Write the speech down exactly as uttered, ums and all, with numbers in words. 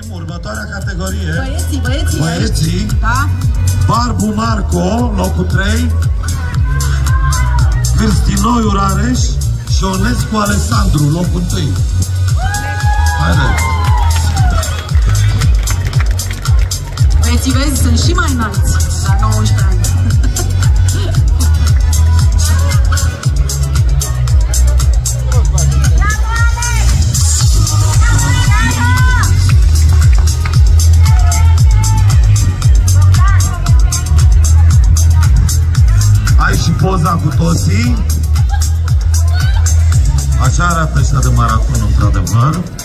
Trecem următoarea categorie. Băieții, băieții. Băieții. Da. Barbu Marco, locul trei. Cârstinoiu Rareș și Onescu Alessandru, locul întâi. Haideți. Băieții, vezi, sunt și mai înalți la nouăsprezece ani. Ai și poza cu toții. Așa arată ăștia de maraton, într-adevăr.